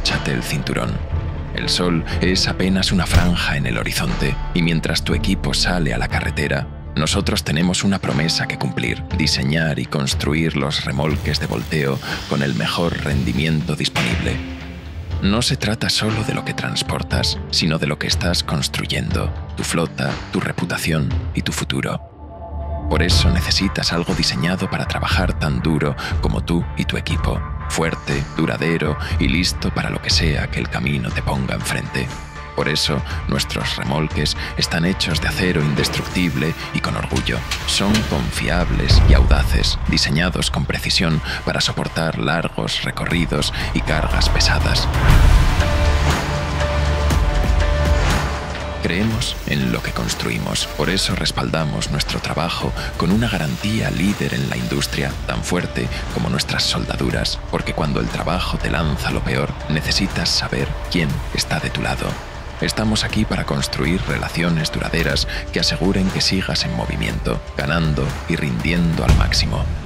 abróchate el cinturón. El sol es apenas una franja en el horizonte y mientras tu equipo sale a la carretera, nosotros tenemos una promesa que cumplir: diseñar y construir los remolques de volteo con el mejor rendimiento disponible. No se trata solo de lo que transportas, sino de lo que estás construyendo, tu flota, tu reputación y tu futuro. Por eso necesitas algo diseñado para trabajar tan duro como tú y tu equipo, fuerte, duradero y listo para lo que sea que el camino te ponga enfrente. Por eso, nuestros remolques están hechos de acero indestructible y con orgullo. Son confiables y audaces, diseñados con precisión para soportar largos recorridos y cargas pesadas. Creemos en lo que construimos, por eso respaldamos nuestro trabajo con una garantía líder en la industria, tan fuerte como nuestras soldaduras, porque cuando el trabajo te lanza lo peor, necesitas saber quién está de tu lado. Estamos aquí para construir relaciones duraderas que aseguren que sigas en movimiento, ganando y rindiendo al máximo.